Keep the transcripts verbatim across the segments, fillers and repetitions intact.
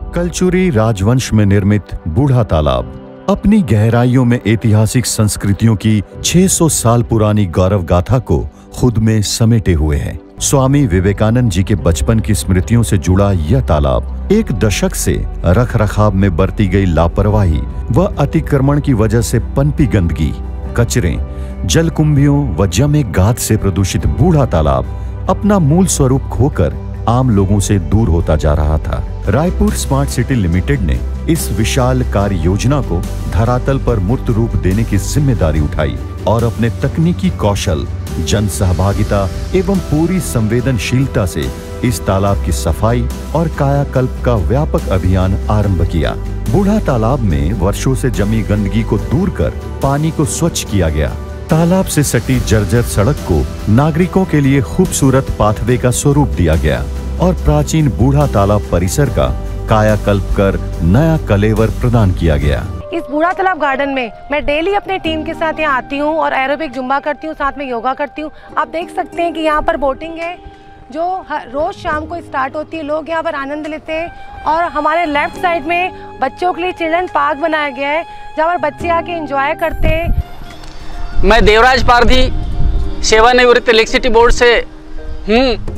कलचुरी राजवंश में निर्मित बूढ़ा तालाब अपनी गहराइयों में ऐतिहासिक संस्कृतियों की छह सौ साल पुरानी गौरव गाथा को खुद में समेटे हुए है। स्वामी विवेकानंद जी के बचपन की स्मृतियों से जुड़ा यह तालाब एक दशक से रख रखाव में बरती गई लापरवाही व अतिक्रमण की वजह से पनपी गंदगी, कचरे, जलकुंभियों व जमे गाद से प्रदूषित बूढ़ा तालाब अपना मूल स्वरूप खोकर आम लोगों से दूर होता जा रहा था। रायपुर स्मार्ट सिटी लिमिटेड ने इस विशाल कार्य योजना को धरातल पर मूर्त रूप देने की जिम्मेदारी उठाई और अपने तकनीकी कौशल, जन सहभागिता एवं पूरी संवेदनशीलता से इस तालाब की सफाई और कायाकल्प का व्यापक अभियान आरंभ किया। बूढ़ा तालाब में वर्षों से जमी गंदगी को दूर कर पानी को स्वच्छ किया गया। तालाब से सटी जर्जर सड़क को नागरिकों के लिए खूबसूरत पाथवे का स्वरूप दिया गया और प्राचीन बूढ़ा तालाब परिसर का कायाकल्प कर नया कलेवर प्रदान किया गया। इस बूढ़ा तालाब गार्डन में मैं डेली अपने टीम के साथ यहाँ आती हूँ और एरोबिक जुम्बा करती हूँ, साथ में योगा करती हूँ। आप देख सकते हैं कि यहाँ पर बोटिंग है जो रोज शाम को स्टार्ट होती है। लोग यहाँ पर आनंद लेते हैं और हमारे लेफ्ट साइड में बच्चों के लिए चिल्ड्रन पार्क बनाया गया है जहाँ पर बच्चे आके एंजॉय करते हैं। मैं देवराज पारधी सेवानिवृत्त इलेक्ट्रिसिटी बोर्ड से हूँ।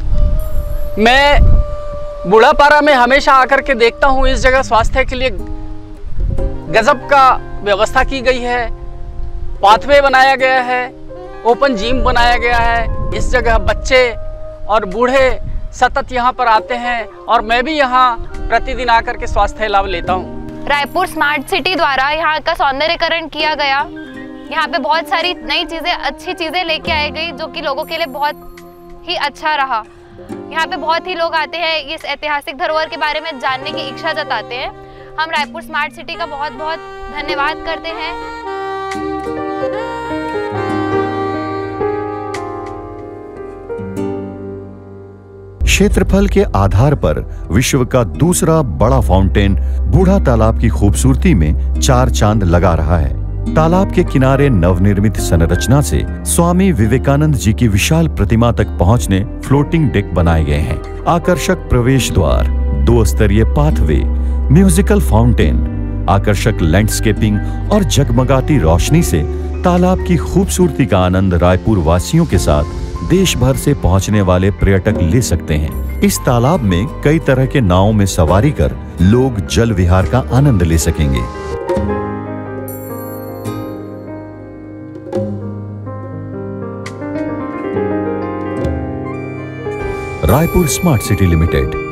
मैं बूढ़ापारा में हमेशा आकर के देखता हूँ इस जगह स्वास्थ्य के लिए गजब का व्यवस्था की गई है। पाथवे बनाया गया है, ओपन जिम बनाया गया है। इस जगह बच्चे और बूढ़े सतत यहाँ पर आते हैं और मैं भी यहाँ प्रतिदिन आकर के स्वास्थ्य लाभ लेता हूँ। रायपुर स्मार्ट सिटी द्वारा यहाँ का सौंदर्यीकरण किया गया। यहाँ पे बहुत सारी नई चीज़ें, अच्छी चीज़ें लेके आई गई जो कि लोगों के लिए बहुत ही अच्छा रहा। यहाँ पे बहुत ही लोग आते हैं, इस ऐतिहासिक धरोहर के बारे में जानने की इच्छा जताते हैं। हम रायपुर स्मार्ट सिटी का बहुत बहुत धन्यवाद करते हैं। क्षेत्रफल के आधार पर विश्व का दूसरा बड़ा फाउंटेन बूढ़ा तालाब की खूबसूरती में चार चांद लगा रहा है। तालाब के किनारे नवनिर्मित संरचना से स्वामी विवेकानंद जी की विशाल प्रतिमा तक पहुंचने फ्लोटिंग डेक बनाए गए हैं। आकर्षक प्रवेश द्वार, दो स्तरीय पाथवे, म्यूजिकल फाउंटेन, आकर्षक लैंडस्केपिंग और जगमगाती रोशनी से तालाब की खूबसूरती का आनंद रायपुर वासियों के साथ देश भर से पहुंचने वाले पर्यटक ले सकते हैं। इस तालाब में कई तरह के नावों में सवारी कर लोग जल विहार का आनंद ले सकेंगे। Raipur Smart City limited.